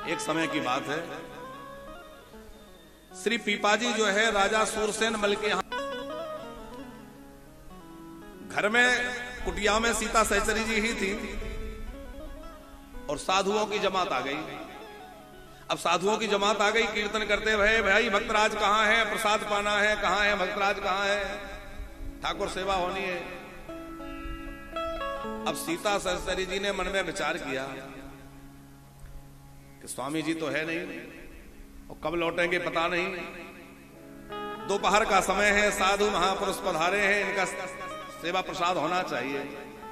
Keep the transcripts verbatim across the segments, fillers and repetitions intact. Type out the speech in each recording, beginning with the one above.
एक समय की बात है, श्री पीपाजी जो है राजा सूरसेन मल के यहां घर में कुटिया में सीता सहचरी जी ही थी और साधुओं की जमात आ गई। अब साधुओं की जमात आ गई, कीर्तन करते हुए, भाई भक्तराज कहां है, प्रसाद पाना है, कहां है भक्तराज, कहां है, ठाकुर सेवा होनी है। अब सीता सहचरी जी ने मन में विचार किया कि स्वामी जी तो है नहीं और कब लौटेंगे पता नहीं। दोपहर का समय है, साधु महापुरुष पधारे हैं, इनका सेवा प्रसाद होना चाहिए।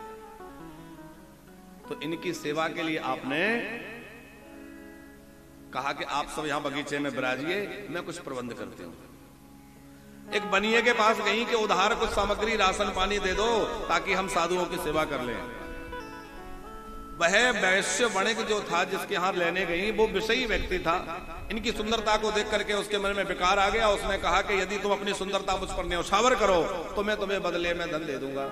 तो इनकी सेवा के लिए आपने कहा कि आप सब यहां बगीचे में विराजिए, मैं कुछ प्रबंध करती हूं। एक बनिए के पास गई कि उधार कुछ सामग्री राशन पानी दे दो ताकि हम साधुओं की सेवा कर लें। वह वैश्य वणिक जो था जिसके यहां लेने गई वो विषयी व्यक्ति था। इनकी सुंदरता को देख करके उसके मन में विकार आ गया। उसने कहा कि यदि तुम अपनी सुंदरता मुझ पर न्यौछावर करो तो मैं तुम्हें बदले में धन दे दूंगा।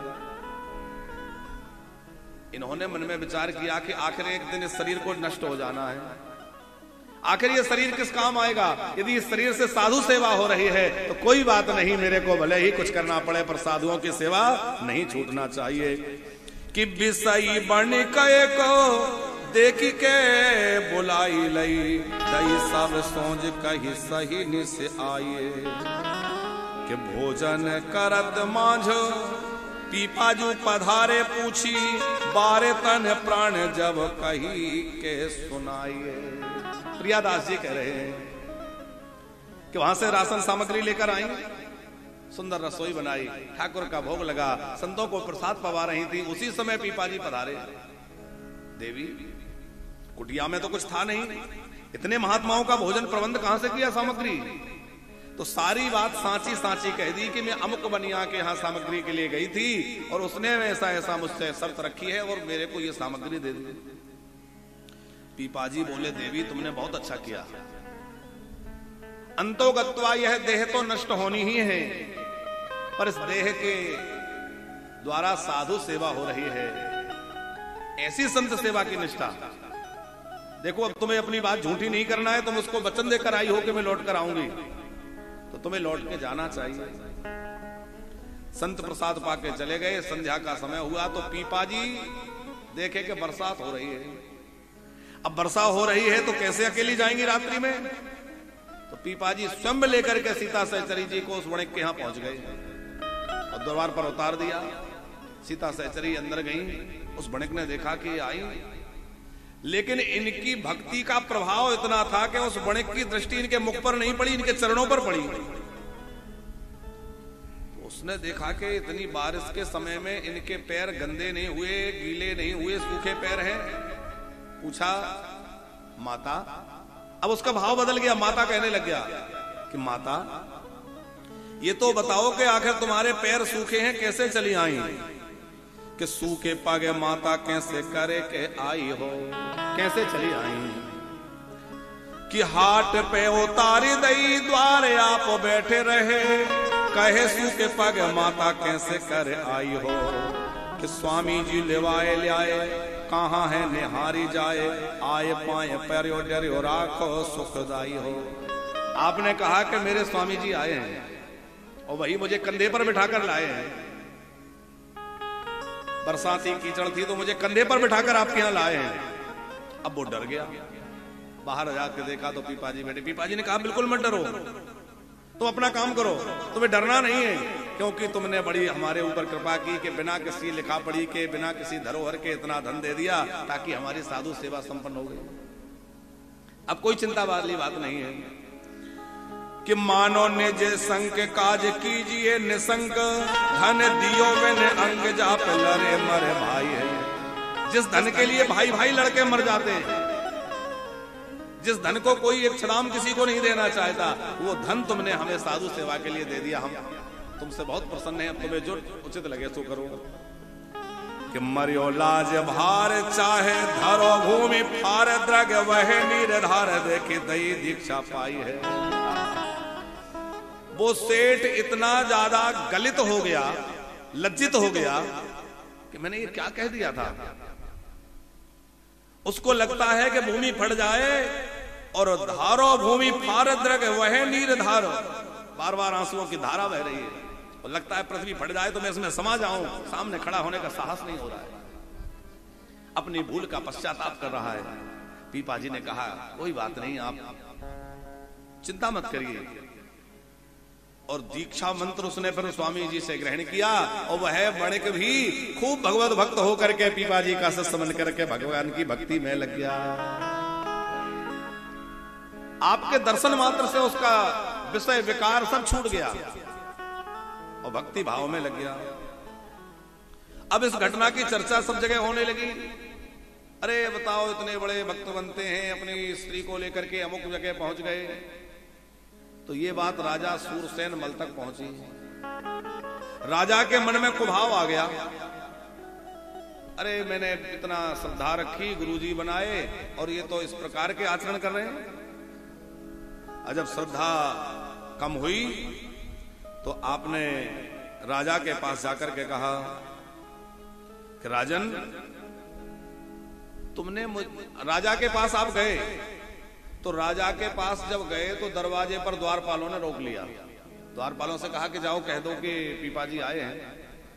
इन्होंने मन में विचार किया कि आखिर एक दिन इस शरीर को नष्ट हो जाना है, आखिर ये शरीर किस काम आएगा। यदि इस शरीर से साधु सेवा हो रही है तो कोई बात नहीं, मेरे को भले ही कुछ करना पड़े पर साधुओं की सेवा नहीं छूटना चाहिए। कि विषयी बन के को देखी के बुलाई लई, दई सब सोच कही सही निस आए। कि भोजन करत मांझो पीपाजू पधारे पूछी, बारे तन प्राण जब कही के सुनाइए। प्रियादास जी कह रहे हैं कि वहां से राशन सामग्री लेकर आई, सुंदर रसोई बनाई, ठाकुर का भोग लगा, संतों को प्रसाद पवा रही थी। उसी समय पीपाजी पधारे। देवी कुटिया में तो कुछ था नहीं, इतने महात्माओं का भोजन प्रबंध कहां से किया सामग्री। तो सारी बात सांची सांची कह दी कि मैं अमुक बनिया के यहां सामग्री के लिए गई थी और उसने ऐसा ऐसा मुझसे शर्त रखी है और मेरे को ये सामग्री दे दी। पीपाजी बोले, देवी तुमने बहुत अच्छा किया, अंतोगत्वा यह देह तो नष्ट होनी ही है, पर इस देह के द्वारा साधु सेवा हो रही है, ऐसी संत सेवा की निष्ठा। देखो अब तुम्हें अपनी बात झूठी नहीं करना है, तुम उसको वचन देकर आई हो कि मैं लौट कर आऊंगी, तो तुम्हें लौट के जाना चाहिए। संत प्रसाद पाके चले गए। संध्या का समय हुआ तो पीपाजी देखे कि बरसात हो रही है। अब वर्षा हो रही है तो कैसे अकेली जाएंगी रात्रि में। तो पीपाजी स्वयं लेकर के सीता सहचरी जी को उस वणिक के यहां पहुंच गए और द्वार पर उतार दिया। सीता सहचरी अंदर गई। उस वणिक ने देखा कि आई, लेकिन इनकी भक्ति का प्रभाव इतना था कि उस वणिक की दृष्टि इनके मुख पर नहीं पड़ी, इनके चरणों पर पड़ी। तो उसने देखा कि इतनी बारिश के समय में इनके पैर गंदे नहीं हुए, गीले नहीं हुए, सूखे पैर हैं। पूछा, माता। अब उसका भाव बदल गया, माता कहने लग गया कि माता ये तो बताओ कि आखिर तुम्हारे पैर सूखे हैं, कैसे चली आई। कि सूखे पागे माता कैसे करे के आई हो, कैसे चली आई। कि हाट पे उतारी दई द्वारे आप बैठे रहे, कहे सूखे पागे माता कैसे करे आई हो। कि स्वामी जी लेवाए ले आए, कहां है निहारी जाए, आए पाए पैरो डरियो राखो सुखदाई हो। आपने कहा कि मेरे स्वामी जी आए हैं और वही मुझे कंधे पर बिठाकर लाए हैं। बरसाती कीचड़ थी तो मुझे कंधे पर बिठाकर आपके यहां लाए हैं। अब वो डर गया, बाहर जाकर देखा तो पीपाजी बैठे। पीपाजी ने कहा, बिल्कुल मत डरो, तुम अपना काम करो, तुम्हें डरना नहीं है, क्योंकि तुमने बड़ी हमारे ऊपर कृपा की कि बिना किसी लिखा पढ़ी के, बिना किसी धरोहर के इतना धन दे दिया ताकि हमारी साधु सेवा संपन्न हो गई। अब कोई चिंता वाली बात नहीं है। कि मानो निज संग काज कीजिए निसंग, धन दियो मैंने अंग जाप लरे मरे भाई है। जिस धन के लिए भाई भाई लड़के मर जाते हैं, जिस धन को कोई एक छलाम किसी को नहीं देना चाहता, वो धन तुमने हमें साधु सेवा के लिए दे दिया। हम तुमसे बहुत प्रसन्न हैं, तुम्हें जो उचित लगे सो करो। कि मरियो लाज भार चाहे धरो भूमि फार, द्रग वह नीरधार देखी दई दीक्षा पाई है। वो सेठ इतना ज्यादा गलित हो गया, लज्जित हो गया कि मैंने ये क्या कह दिया था। उसको लगता है कि भूमि फट जाए और धारो भूमि फार द्रग वह नीर धारो, बार बार आंसुओं की धारा बह रही है और लगता है पृथ्वी फट जाए तो मैं इसमें समा जाऊं। सामने खड़ा होने का साहस नहीं हो रहा है, अपनी भूल का पश्चाताप कर रहा है। पीपा जी ने कहा कोई बात नहीं, आप चिंता मत करिए। और दीक्षा मंत्र उसने फिर स्वामी जी से ग्रहण किया और वह बड़े भी खूब भगवत भक्त होकर के पीपा जी का शिष्य बन करके भगवान की भक्ति में लग गया। आपके दर्शन मात्र से उसका विषय विकार सब छूट गया और भक्ति भाव में लग गया। अब इस घटना की चर्चा सब जगह होने लगी। अरे बताओ, इतने बड़े भक्त बनते हैं, अपनी स्त्री को लेकर के अमुक जगह पहुंच गए। तो ये बात राजा सूरसेन मल तक पहुंची। राजा के मन में कुभाव आ गया, अरे मैंने इतना श्रद्धा रखी, गुरुजी बनाए और ये तो इस प्रकार के आचरण कर रहे हैं। जब श्रद्धा कम हुई तो आपने राजा के पास जाकर के कहा कि राजन, तुमने मुझ... राजा के पास आप गए तो राजा के पास जब गए तो दरवाजे पर द्वारपालों ने रोक लिया। द्वारपालों से कहा कि जाओ कह दो कि पीपा जी आए हैं।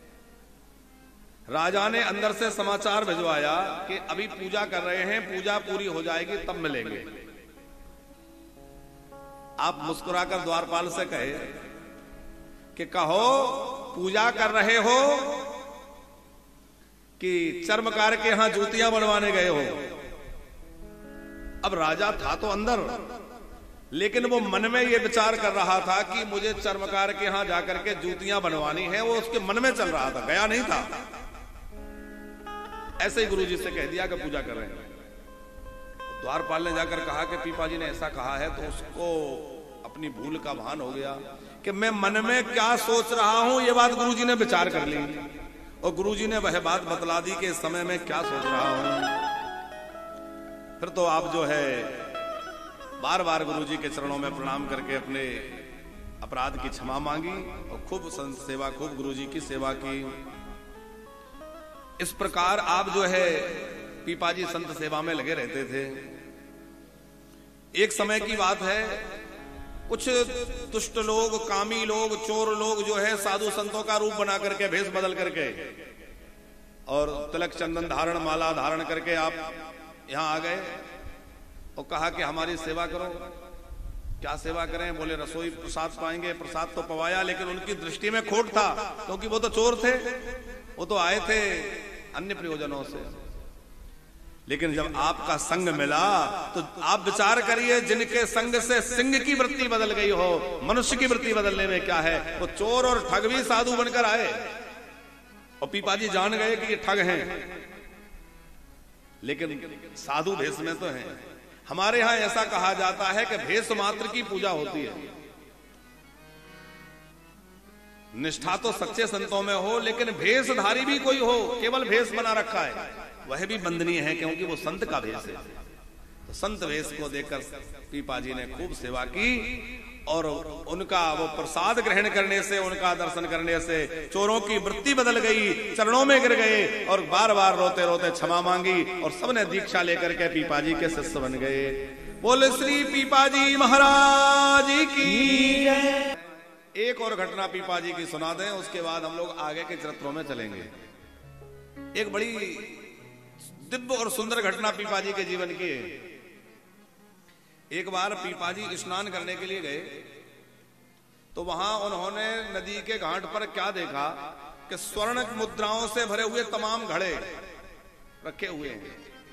राजा ने अंदर से समाचार भिजवाया कि अभी पूजा कर रहे हैं, पूजा पूरी हो जाएगी तब मिलेंगे। आप मुस्कुराकर द्वारपाल से कहे कि कहो पूजा कर रहे हो कि चर्मकार के यहां जूतियां बनवाने गए हो। अब राजा था तो अंदर, लेकिन वो मन में ये विचार कर रहा था कि मुझे चर्मकार के यहां जाकर के जूतियां बनवानी है। वो उसके मन में चल रहा था, गया नहीं था। ऐसे ही गुरुजी से कह दिया कि पूजा कर रहे हैं। द्वारपाल ने जाकर कहा कि पीपा जी ने ऐसा कहा है, तो उसको अपनी भूल का भान हो गया कि मैं मन में क्या सोच रहा हूं। ये बात गुरुजी ने विचार कर ली और गुरुजी ने वह बात बतला दी कि इस समय में क्या सोच रहा हूं। फिर तो आप जो है बार बार गुरुजी के चरणों में प्रणाम करके अपने अपराध की क्षमा मांगी और खूब संत सेवा, खूब गुरुजी की सेवा की। इस प्रकार आप जो है पीपा जी संत सेवा में लगे रहते थे। एक समय की बात है, कुछ दुष्ट लोग, कामी लोग, चोर लोग जो है साधु संतों का रूप बना करके, भेष बदल करके और तिलक चंदन धारण, माला धारण करके आप यहां आ गए और कहा कि हमारी सेवा करो। क्या सेवा करें? बोले रसोई प्रसाद पाएंगे। प्रसाद तो पवाया, लेकिन उनकी दृष्टि में खोट था, क्योंकि वो तो चोर थे, वो तो आए थे अन्य प्रयोजनों से। लेकिन जब आपका संग मिला तो आप विचार करिए, जिनके संग से सिंह की वृत्ति बदल गई हो, मनुष्य की वृत्ति बदलने में क्या है। वो चोर और ठग भी साधु बनकर आए और पीपा जी जान गए कि ये ठग हैं, लेकिन साधु भेष में तो हैं। हमारे यहां ऐसा कहा जाता है कि भेष मात्र की पूजा होती है। निष्ठा तो सच्चे संतों में हो, लेकिन भेषधारी भी कोई हो, केवल भेष बना रखा है, वह भी बंदनीय है, क्योंकि वो संत का भेष है। तो संत भेष को देखकर पीपा जी ने खूब सेवा की और उनका वो प्रसाद ग्रहण करने से, उनका दर्शन करने से चोरों की वृत्ति बदल गई, चरणों में गिर गए और बार बार रोते रोते क्षमा मांगी और सबने दीक्षा लेकर के पीपा जी के शिष्य बन गए। बोले श्री पीपा जी महाराज की। एक और घटना पीपा जी की सुना दें, उसके बाद हम लोग आगे के चरित्रों में चलेंगे। एक बड़ी दिव्य और सुंदर घटना पीपा जी के जीवन की है। एक बार पीपा जी स्नान करने के लिए गए तो वहां उन्होंने नदी के घाट पर क्या देखा कि स्वर्ण मुद्राओं से भरे हुए तमाम घड़े रखे हुए हैं।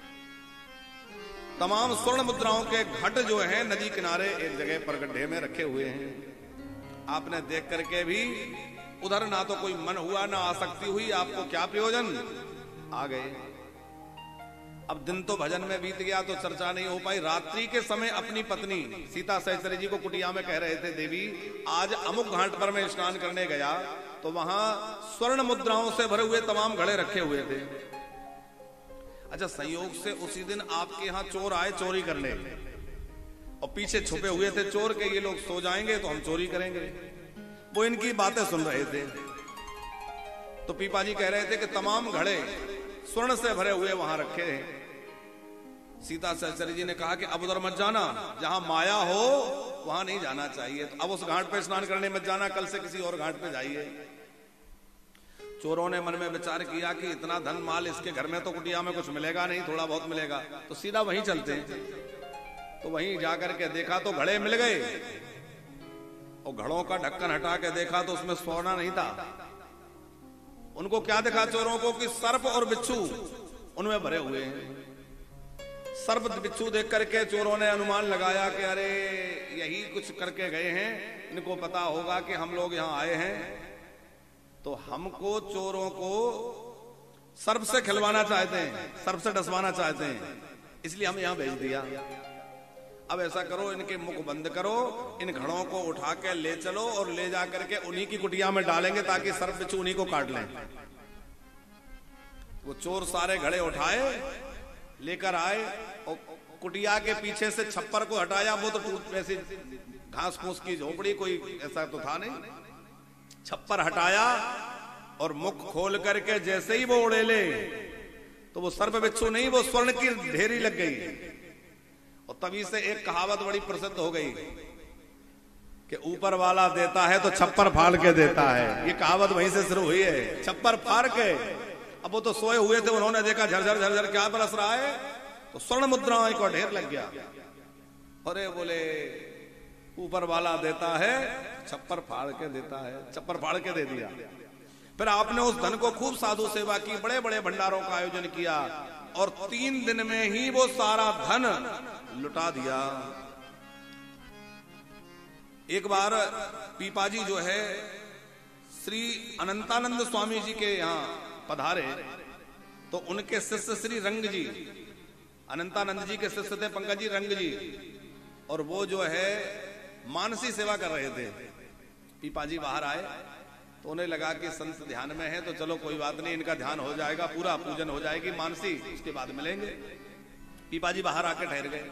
तमाम स्वर्ण मुद्राओं के घट जो हैं नदी किनारे एक जगह पर गड्ढे में रखे हुए हैं। आपने देख करके भी उधर ना तो कोई मन हुआ, ना आसक्ति हुई, आपको क्या प्रयोजन, आ गए। अब दिन तो भजन में बीत गया तो चर्चा नहीं हो पाई। रात्रि के समय अपनी पत्नी सीता सहचरी जी को कुटिया में कह रहे थे, देवी आज अमुक घाट पर मैं स्नान करने गया तो वहां स्वर्ण मुद्राओं से भरे हुए तमाम घड़े रखे हुए थे। अच्छा, संयोग से उसी दिन आपके यहाँ चोर आए चोरी करने और पीछे छुपे हुए थे चोर के, ये लोग सो जाएंगे तो हम चोरी करेंगे। वो इनकी बातें सुन रहे थे तो पीपा जी कह रहे थे कि तमाम घड़े स्वर्ण से भरे हुए वहां रखे हैं। सीता सहचरी जी ने कहा कि अब उधर मत जाना, जहां माया हो वहां नहीं जाना चाहिए। तो अब उस घाट पे स्नान करने मत जाना, कल से किसी और घाट पे जाइए। चोरों ने मन में विचार किया कि इतना धन माल इसके घर में तो कुटिया में कुछ मिलेगा नहीं, थोड़ा बहुत मिलेगा, तो सीधा वहीं चलते हैं। तो वहीं जाकर के देखा तो घड़े मिल गए, और घड़ों का ढक्कन हटा के देखा तो उसमें सोना नहीं था। उनको क्या दिखा चोरों को कि सर्प और बिच्छू उनमें भरे हुए हैं। सर्प बिच्छू देख करके चोरों ने अनुमान लगाया कि अरे यही कुछ करके गए हैं, इनको पता होगा कि हम लोग यहां आए हैं, तो हमको चोरों को सर्प से खिलवाना चाहते हैं, सर्प से डसवाना चाहते हैं, इसलिए हम यहां भेज दिया। अब ऐसा करो, इनके मुख बंद करो, इन घड़ों को उठा के ले चलो और ले जा करके उन्हीं की कुटिया में डालेंगे ताकि सर्प बिच्छू उन्हीं को काट लें। वो चोर सारे घड़े उठाए लेकर आए और कुटिया के पीछे से छप्पर को हटाया। वो तो टूट वैसी घास फूस की झोपड़ी, कोई ऐसा तो था नहीं। छप्पर हटाया और मुख खोल करके जैसे ही वो उड़ेले तो वो सर्प बिच्छू नहीं, वो स्वर्ण की ढेरी लग गई। और तभी से एक कहावत बड़ी प्रसिद्ध हो गई कि ऊपर वाला देता है तो छप्पर फाड़ के देता है। ये कहावत वहीं से शुरू हुई है, छप्पर फाड़ के। अब वो तो सोए हुए थे, उन्होंने देखा झरझर झरझर क्या बरस रहा है, तो स्वर्ण मुद्राओं का ढेर लग गया। अरे बोले ऊपर वाला देता है, छप्पर फाड़ के देता है, छप्पर फाड़ के दे दिया। फिर आपने उस धन को खूब साधु सेवा की, बड़े बड़े भंडारों का आयोजन किया और तीन दिन में ही वो सारा धन लुटा दिया। एक बार पीपाजी जो है श्री अनंतानंद स्वामी जी के यहाँ पधारे, तो उनके शिष्य श्री रंग जी, अनंतानंद जी के शिष्य थे पंकज जी रंग जी, और वो जो है मानसी सेवा कर रहे थे। पीपाजी बाहर आए तो उन्हें लगा कि संत ध्यान में है, तो चलो कोई बात नहीं, इनका ध्यान हो जाएगा, पूरा पूजन हो जाएगी मानसी, उसके बाद मिलेंगे। पीपाजी बाहर आके ठहर गए।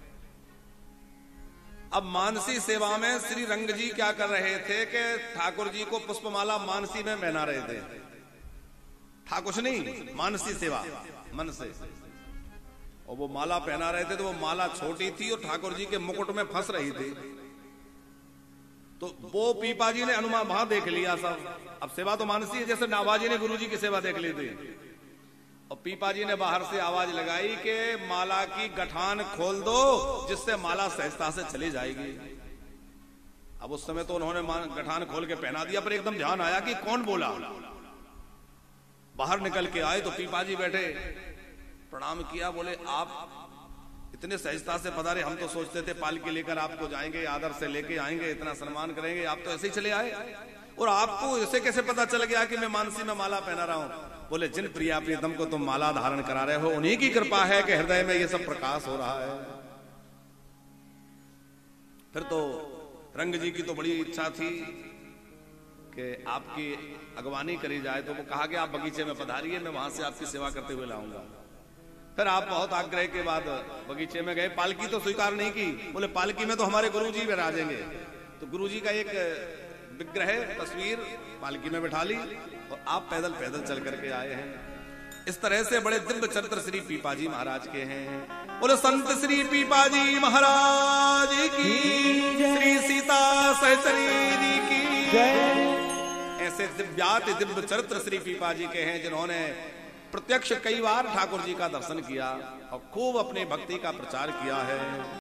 अब मानसी सेवा में श्री रंग जी क्या कर रहे थे कि ठाकुर जी को पुष्पमाला मानसी में पहना रहे थे। ठाकुर नहीं, मानसी सेवा मन से, और वो माला पहना रहे थे। तो वो माला छोटी थी और ठाकुर जी के मुकुट में फंस रही थी। तो वो पीपाजी ने अनुमान वहां देख लिया सब। अब सेवा तो मानसी है, जैसे नाभाजी ने गुरु जी की सेवा देख ली थी। और पीपाजी ने बाहर से आवाज लगाई कि माला की गठान खोल दो, जिससे माला सहजता से चली जाएगी। अब उस समय तो उन्होंने गठान खोल के पहना दिया, पर एकदम ध्यान आया कि कौन बोला। बाहर निकल के आए तो पीपाजी बैठे, प्रणाम किया, बोले आप इतने सहजता से पधारे, हम तो सोचते थे पालकी लेकर आपको जाएंगे, आदर से लेके आएंगे, इतना सम्मान करेंगे, आप तो ऐसे ही चले आए। और आपको इसे कैसे पता चल गया कि मैं मानसी में माला पहना रहा हूं? बोले जिन प्रिया प्रियतम को तुम माला धारण करा रहे हो, उन्हीं की कृपा है कि हृदय में ये सब प्रकाश हो रहा है। फिर तो रंग जी की तो बड़ी इच्छा थी कि आपकी अगवानी करी जाए, तो वो कहा कि आप बगीचे में पधारिए, मैं वहां से आपकी सेवा करते हुए लाऊंगा। फिर आप बहुत आग्रह के बाद बगीचे में गए। पालकी तो स्वीकार नहीं की, बोले पालकी में तो हमारे गुरु जी विराजेंगे। तो गुरु जी का एक विग्रह तस्वीर पालकी में बिठा ली और आप पैदल पैदल चल करके आए हैं। इस तरह से बड़े दिव्य चरित्र श्री पीपाजी महाराज के हैं। बोले संत श्री पीपाजी महाराज की, श्री सीता सहचरी की ऐसे दिव्याति दिव्य चरित्र श्री पीपाजी के हैं, जिन्होंने प्रत्यक्ष कई बार ठाकुर जी का दर्शन किया और खूब अपनी भक्ति का प्रचार किया है।